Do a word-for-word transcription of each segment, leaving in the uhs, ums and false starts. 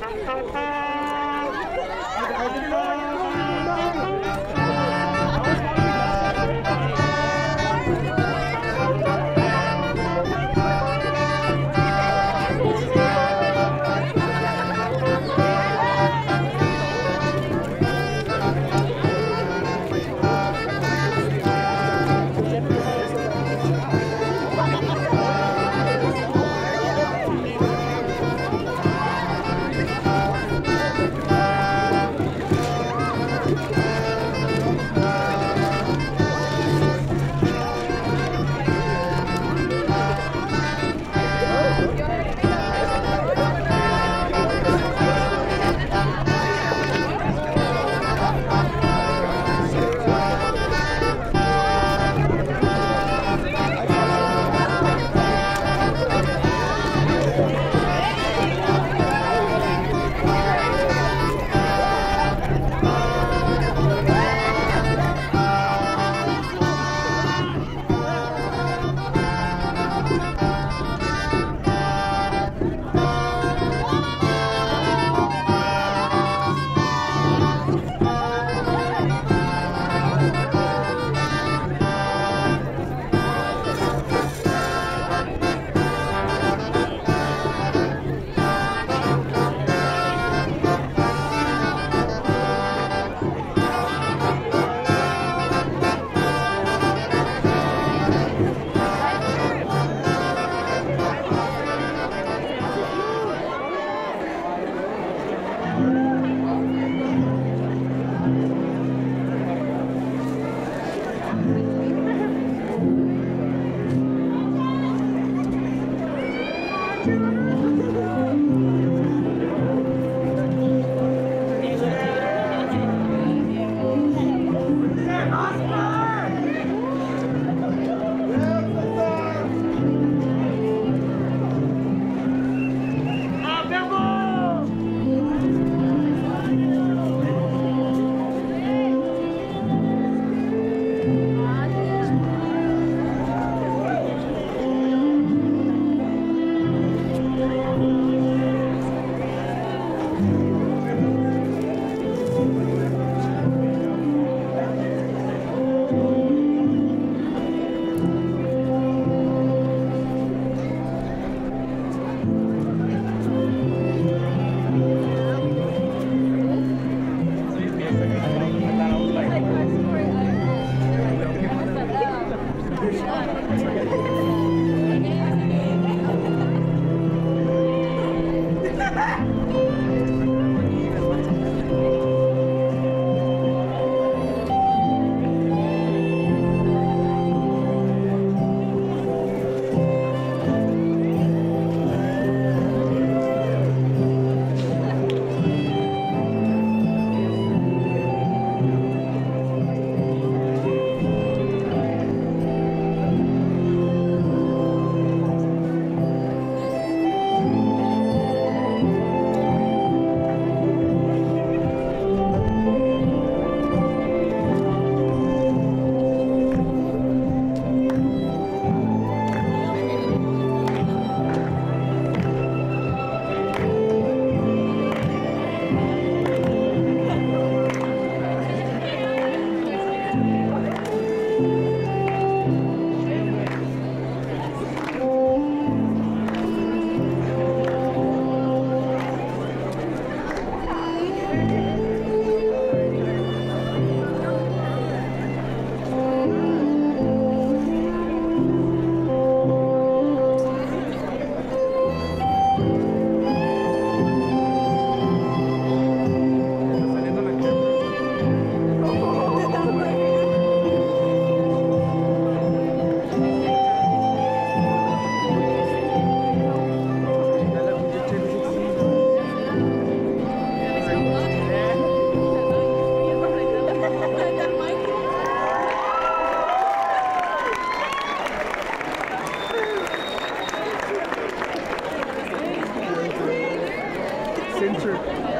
censor.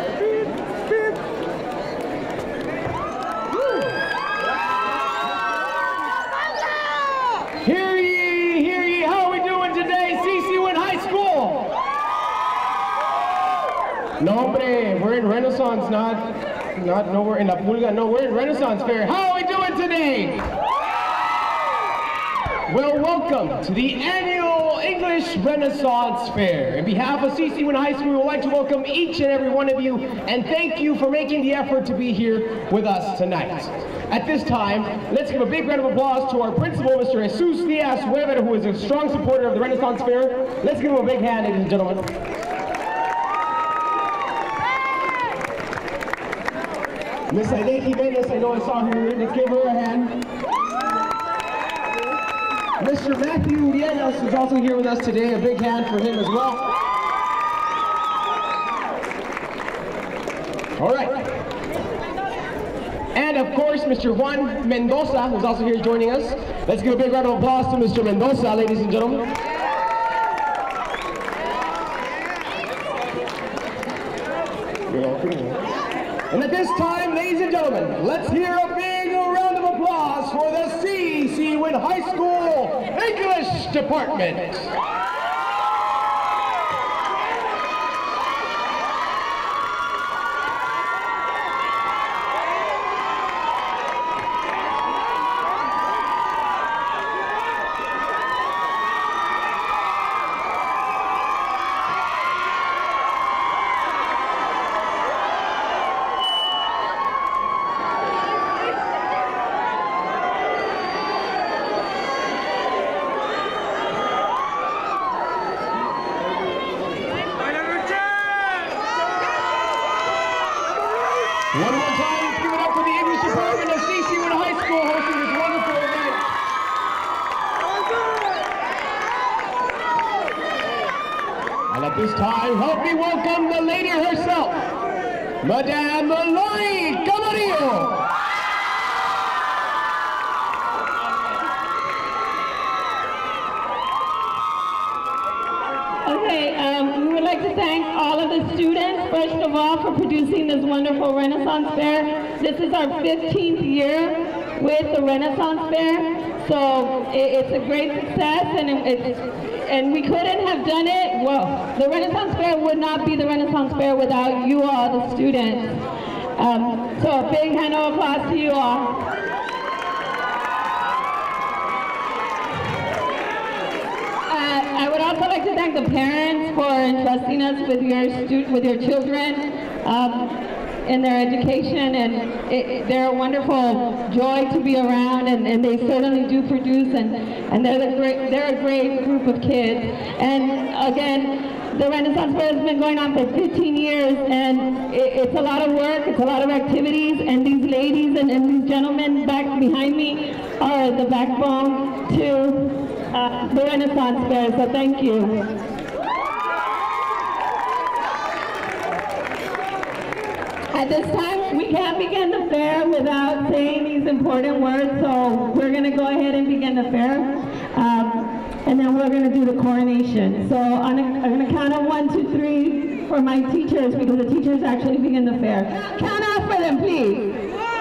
Hear ye, hear ye, how are we doing today, C C Wynn High School? No, hombre, we're in Renaissance, not, not nowhere in La Pulga. No, we're in Renaissance Fair. How are we doing today? Well, welcome to the annual English Renaissance Fair. On behalf of C C Winn High School, we would like to welcome each and every one of you and thank you for making the effort to be here with us tonight. At this time, let's give a big round of applause to our principal, Mister Jesus Diaz Weber, who is a strong supporter of the Renaissance Fair. Let's give him a big hand, ladies and gentlemen. Miss Aide Jimenez, I know I saw her. Let's give her a hand. Mister Matthew Urielas is also here with us today. A big hand for him as well. All right. And of course, Mister Juan Mendoza, who's also here joining us. Let's give a big round of applause to Mister Mendoza, ladies and gentlemen. And at this time, ladies and gentlemen, let's hear a big round of applause for the C C Winn High School English Department. One more time, let's give it up for the English Department of C C Winn High School hosting this wonderful event. And at this time, help me welcome the lady herself, Madame Lori Camarillo. Okay, um, we would like to thank all of the students, first of all, for producing this wonderful Renaissance Fair. This is our fifteenth year with the Renaissance Fair, so it, it's a great success, and it, it's, and we couldn't have done it, well, the Renaissance Fair would not be the Renaissance Fair without you all, the students. Um, so a big hand of applause to you all. I would also like to thank the parents for entrusting us with your stu with your children um, in their education, and it, it, they're a wonderful joy to be around, and, and they certainly do produce, and, and they're, the great, they're a great group of kids. And again, the Renaissance Fair has been going on for fifteen years, and it, it's a lot of work, it's a lot of activities, and these ladies and, and these gentlemen back behind me are the backbone to Uh, the Renaissance Fair, so thank you. At this time, we can't begin the fair without saying these important words, so we're going to go ahead and begin the fair, um, and then we're going to do the coronation. So on a, I'm going to count of one, two, three for my teachers, because the teachers actually begin the fair. Count off for them, please.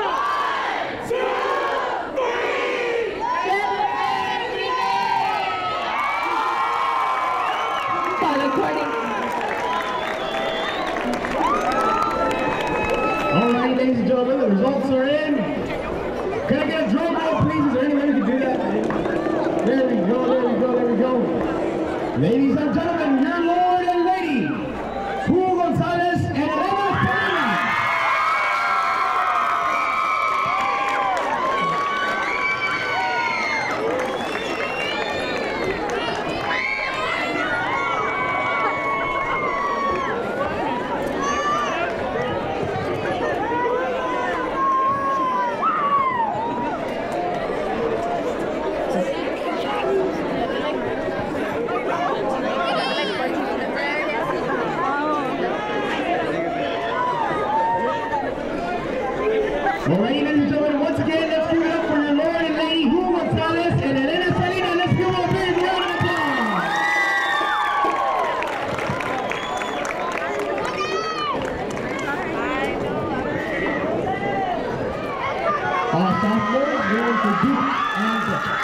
All right, ladies and gentlemen, the results are in. Can I get a drum roll, please? Is there anyone who can do that? There we go, there we go, there we go. Ladies and gentlemen, your Lord and Lady, Hugo Gonzalez and Elena Perry. All right, ladies and gentlemen, once again, let's give it up for your Lord and Lady, Hugo Gonzalez and Elena Salina. Let's give them a big round of applause. Our sophomores going for Duke and Dutch.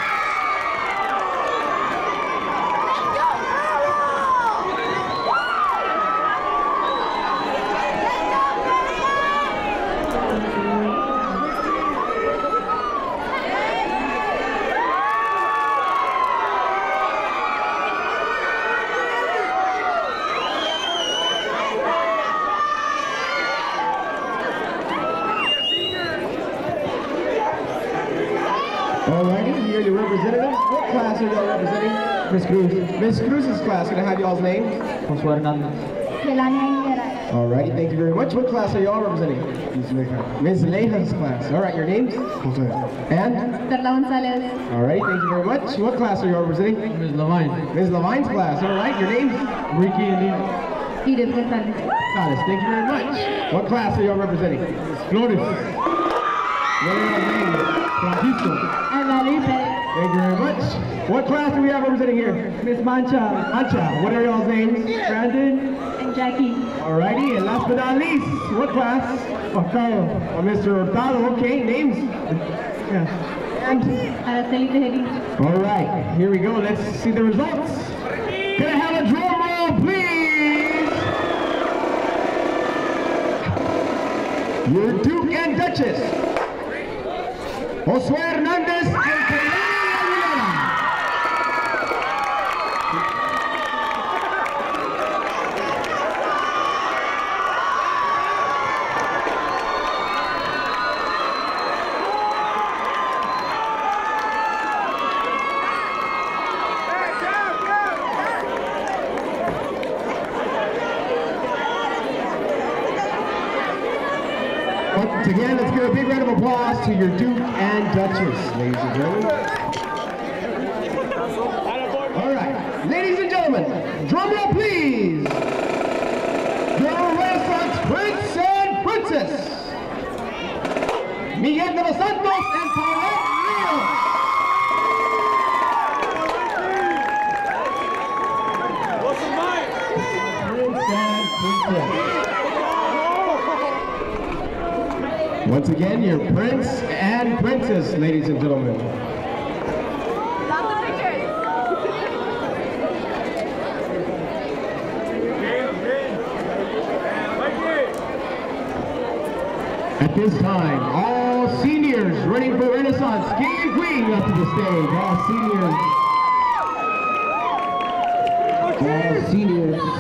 Alrighty, here are your representatives. What class are y'all representing? Miss Cruz. Miss Cruz's class, can I have y'all's name? Josué Hernández. Alrighty, thank you very much. What class are y'all representing? Miss Leja. Miss Leja's class. Alright, your names? José. And? Carla González. Alright, thank you very much. What class are y'all representing? Miss Levine. Miss Levine's class. Alright, your names? Ricky and Nina. Edith González. Gonzalez, thank you very much. What class are y'all representing? Flores. What are y'all's names? Francisco. And Valerie. Thank you very much. What class do we have representing here? Miss Mancha. Mancha. What are y'all's names? Brandon. And Jackie. Alrighty, and last but not least, what class? Octavo. Oh, Mister Hurtado, okay, names? Yeah. And? Araceli Tejerín. Alright, here we go, let's see the results. Can I have a drum roll, please? Your Duke and Duchess, Josué Hernández and Kelly Aguilera. Once again, let's give a big round of applause to your Duke and Duchess, ladies and gentlemen. All right, ladies and gentlemen, drum roll please. Your Renaissance Prince and Princess, Miguel de los Santos and Paulette Rios. Prince and Princess. Once again, your Prince and Princess, ladies and gentlemen. At this time, all seniors running for Renaissance King and Queen up to the stage. All seniors. All seniors.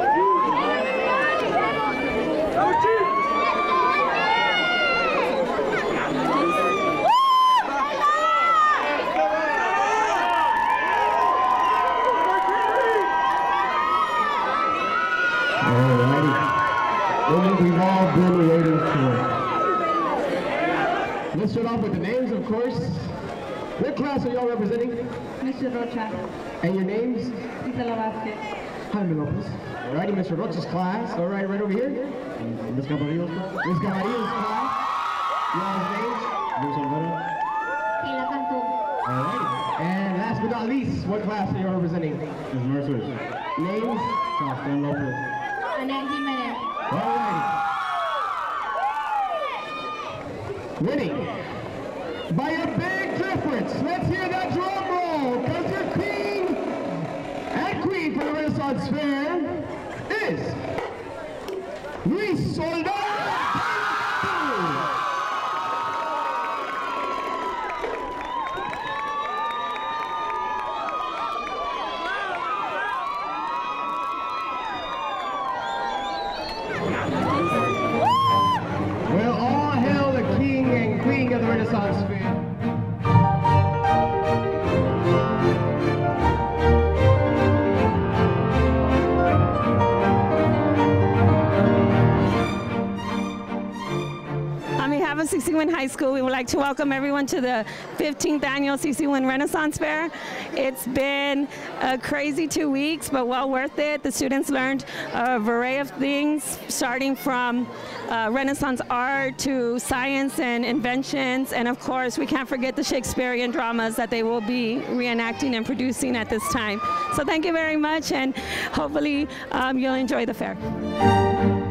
We've all been waiting for. Let's start off with the names, of course. What class are y'all representing? Mister Rocha. And your names? Isela Vázquez. Jaime Lopez. Alrighty, Mister Rocha's class. Alright, right over here. Miss Caparillo's class. Miss Camarillo's class. Y'all's names? Luis Olvera. Hila Cantú. Alrighty. And last but not least, what class are y'all representing? Miss Mercer. Names? Sebastián López. Annette Jimenez. Alrighty. Winning by a big difference. Let's hear that drum roll, because your king and queen for the Renaissance Fair is Luis Soldado. Well, all hail the king and queen of the Renaissance Fair. On behalf of C C Wynn High School, we would like to welcome everyone to the fifteenth annual C C Wynn Renaissance Fair. It's been a crazy two weeks, but well worth it. The students learned a array of things, starting from uh, Renaissance art to science and inventions, and of course, we can't forget the Shakespearean dramas that they will be reenacting and producing at this time. So thank you very much, and hopefully um, you'll enjoy the fair.